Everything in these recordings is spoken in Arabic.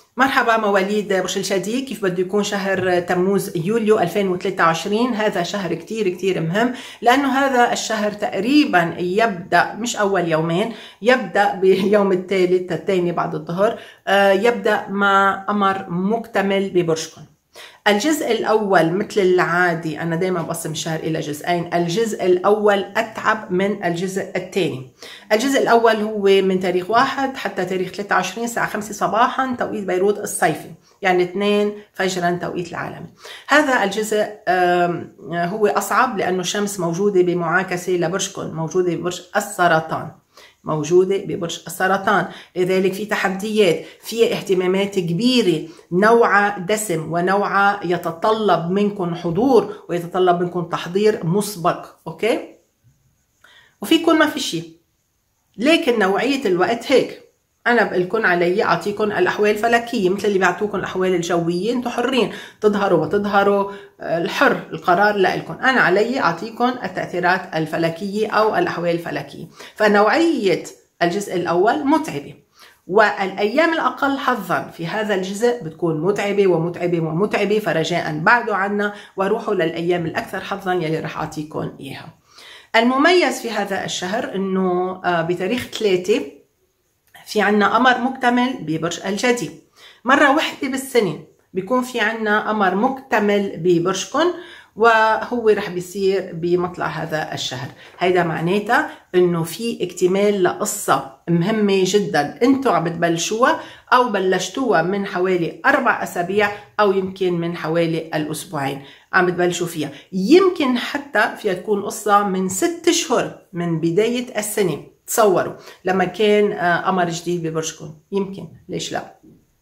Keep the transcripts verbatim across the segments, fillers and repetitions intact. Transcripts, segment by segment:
مرحبا مواليد برج الجدي، كيف بده يكون شهر تموز يوليو ألفين وثلاثة وعشرين؟ هذا شهر كتير كتير مهم، لأنه هذا الشهر تقريبا يبدأ مش أول يومين، يبدأ بيوم الثالث الثاني بعد الظهر، يبدأ مع قمر مكتمل ببرجكم. الجزء الأول مثل العادي، أنا دايما بقسم الشهر إلى جزئين، الجزء الأول أتعب من الجزء الثاني. الجزء الأول هو من تاريخ واحد حتى تاريخ ثلاثة وعشرين الساعة خمسة صباحا توقيت بيروت الصيفي، يعني اثنين فجرا توقيت العالمي. هذا الجزء هو أصعب لأنه الشمس موجودة بمعاكسة لبرجكم، موجودة ببرج السرطان، موجودة ببرج السرطان، لذلك في تحديات، في اهتمامات كبيرة، نوعها دسم ونوعها يتطلب منكم حضور ويتطلب منكم تحضير مسبق، اوكي؟ وفيكم ما في شيء، لكن نوعية الوقت هيك. أنا بقول لكم علي أعطيكم الأحوال الفلكية مثل اللي بيعطوكم الأحوال الجوية، أنتم حرين تظهروا وتظهروا، الحر القرار لكم. أنا علي أعطيكم التأثيرات الفلكية أو الأحوال الفلكية. فنوعية الجزء الأول متعبة، والأيام الأقل حظا في هذا الجزء بتكون متعبة ومتعبة ومتعبة، فرجاء بعدوا عنا وروحوا للأيام الأكثر حظا يلي رح أعطيكم إياها. المميز في هذا الشهر إنه بتاريخ ثلاثة في عنا قمر مكتمل ببرج الجدي، مرة واحدة بالسنة بيكون في عنا قمر مكتمل ببرجكم، وهو رح بيصير بمطلع هذا الشهر. هيدا معناتها انه في اكتمال لقصة مهمة جدا انتوا عم بتبلشوها او بلشتوها من حوالي اربع اسابيع او يمكن من حوالي الاسبوعين عم بتبلشوا فيها، يمكن حتى فيها تكون قصة من ست اشهر من بداية السنة. تصوروا لما كان قمر جديد ببرجكم، يمكن ليش لا.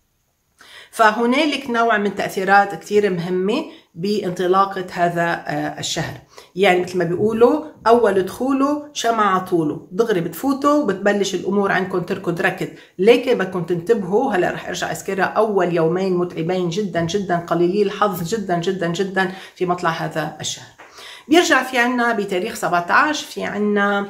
فهنالك نوع من تأثيرات كتير مهمة بانطلاقة هذا الشهر، يعني مثل ما بيقولوا أول دخوله شمع طوله، دغري بتفوتوا وبتبلش الأمور عندكم تركض ركض، لكن بدكم تنتبهوا. هلا رح ارجع اذكرها، أول يومين متعبين جدا جدا، قليلي الحظ جدا جدا جدا في مطلع هذا الشهر. بيرجع في عنا بتاريخ سبعة عشر في عنا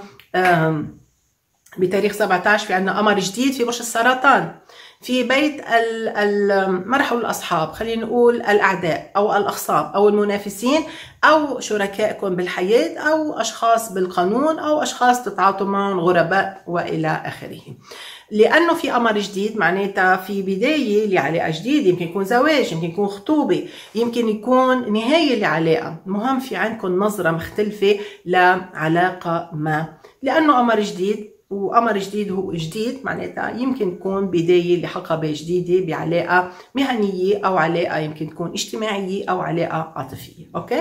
بتاريخ سبعة عشر في عنا قمر جديد في برج السرطان، في بيت المرح والأصحاب، خلينا نقول الأعداء أو الأخصام أو المنافسين أو شركائكم بالحياة أو أشخاص بالقانون أو أشخاص تتعاطوا معهم، غرباء وإلى آخره. لأنه في قمر جديد معناتها في بداية لعلاقة جديدة، يمكن يكون زواج، يمكن يكون خطوبة، يمكن يكون نهاية لعلاقة، مهم في عندكم نظرة مختلفة لعلاقة ما، لأنه قمر جديد، وقمر جديد هو جديد معناتها يمكن تكون بداية لحقبة جديدة بعلاقة مهنية أو علاقة يمكن تكون اجتماعية أو علاقة عاطفية، أوكي؟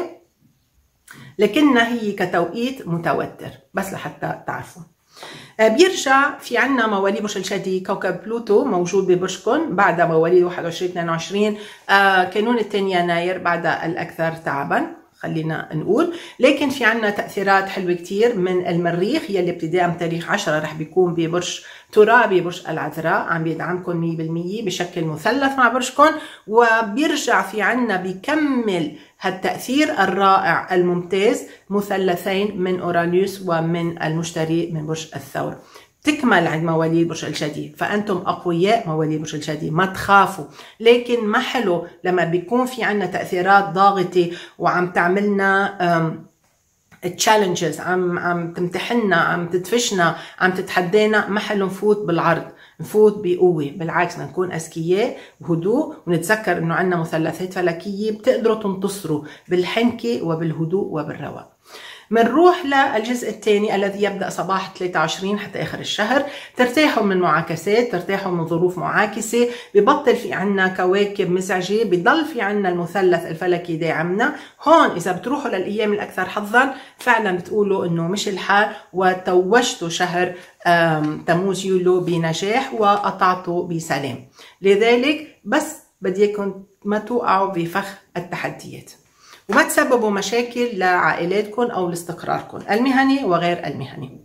لكنها هي كتوقيت متوتر بس لحتى تعرفوا. بيرجع في عنا مواليد برج الجدي كوكب بلوتو موجود ببرجكم بعد مواليد واحد وعشرين اثنين وعشرين كانون الثاني يناير بعد الأكثر تعبا خلينا نقول، لكن في عنا تأثيرات حلوة كتير من المريخ يلي ابتداء من تاريخ عشرة رح بيكون ببرج ترابي برج العذراء، عم بيدعمكم مية بالمية بشكل مثلث مع برجكم، وبيرجع في عنا بيكمل هالتأثير الرائع الممتاز مثلثين من أورانوس ومن المشتري من برج الثور. تكمل عند مواليد برج الجدي، فأنتم أقوياء مواليد برج الجدي، ما تخافوا، لكن ما حلو لما بيكون في عنا تأثيرات ضاغطة وعم تعملنا تشالنجز، عم عم تمتحنا، عم تدفشنا، عم تتحدانا، ما حلو نفوت بالعرض، نفوت بقوة، بالعكس بدنا نكون أذكياء وهدوء، ونتذكر إنه عنا مثلثات فلكية بتقدروا تنتصروا بالحنكة وبالهدوء وبالرواق. منروح للجزء الثاني الذي يبدأ صباح ثلاثة وعشرين حتى آخر الشهر. ترتاحوا من معاكسات، ترتاحوا من ظروف معاكسة، ببطل في عنا كواكب مزعجة، بضل في عنا المثلث الفلكي داعمنا. هون إذا بتروحوا للأيام الأكثر حظا فعلا بتقولوا إنه مش الحال وتوجتوا شهر تموز يوليو بنجاح وقطعتوا بسلام. لذلك بس بدي إياكم ما توقعوا بفخ التحديات وما تسببوا مشاكل لعائلاتكم أو لاستقراركم المهني وغير المهني.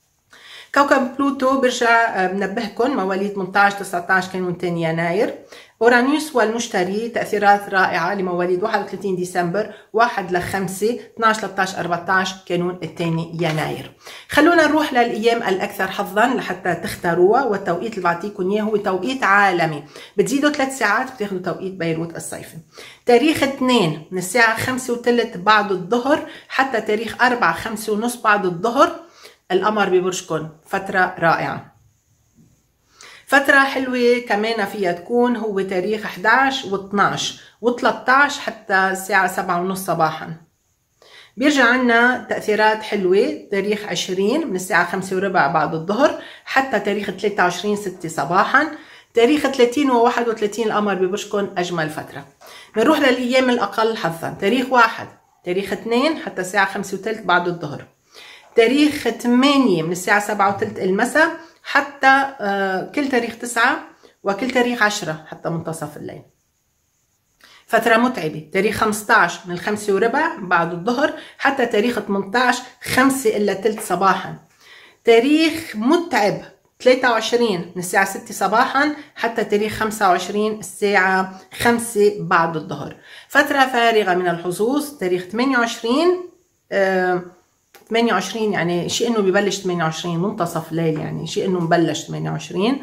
كوكب بلوتو برجع بنبهكم مواليد ثمانية عشر تسعة عشر كانون ثاني يناير، أورانيوس والمشتري تأثيرات رائعة لمواليد واحد وثلاثين ديسمبر، واحد لخمسة، اثنعش ثلاثطعش أربعطعش كانون الثاني يناير. خلونا نروح للأيام الأكثر حظا لحتى تختاروها، والتوقيت اللي بعطيكم إياه هو توقيت عالمي، بتزيدوا ثلاث ساعات بتاخذوا توقيت بيروت الصيفي. تاريخ اثنين من الساعة خمسة وثلث بعد الظهر حتى تاريخ أربعة خمسة ونص بعد الظهر، القمر ببرجكم، فترة رائعة. فترة حلوة كمان فيها تكون هو تاريخ احدعش واثنعش وثلاثطعش حتى الساعة سبعة ونص صباحا. بيرجع عنا تأثيرات حلوة تاريخ عشرين من الساعة خمسة وربع بعد الظهر حتى تاريخ ثلاثة وعشرين ستة صباحا. تاريخ ثلاثين وواحد وثلاثين القمر ببرجكم أجمل فترة. بنروح للأيام الأقل حظا، تاريخ واحد، تاريخ اثنين حتى الساعة خمسة وثلث بعد الظهر، تاريخ ثمانية من الساعة سبعة وثلث المساء حتى كل تاريخ تسعة، وكل تاريخ عشرة حتى منتصف الليل. فترة متعبة، تاريخ خمسطعش من الخمسة وربع بعد الظهر حتى تاريخ ثمنطعش خمسة إلا ثلث صباحا. تاريخ متعب ثلاثة وعشرين من الساعة ستة صباحا حتى تاريخ خمسة وعشرين الساعة خمسة بعد الظهر. فترة فارغة من الحظوظ، تاريخ ثمانية وعشرين آه ثمانية وعشرين يعني شيء انه ببلش ثمانية وعشرين منتصف الليل، يعني شيء انه مبلش ثمانية وعشرين،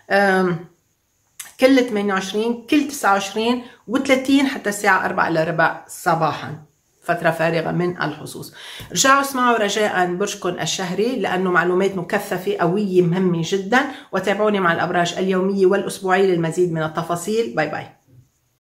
كل ثمانية وعشرين، كل تسعة وعشرين وثلاثين حتى الساعة أربعة إلا ربع صباحا. فترة فارغة من الحظوظ. رجعوا اسمعوا رجاء برجكم الشهري لأنه معلومات مكثفة قوية مهمة جدا، وتابعوني مع الأبراج اليومية والأسبوعية للمزيد من التفاصيل. باي باي.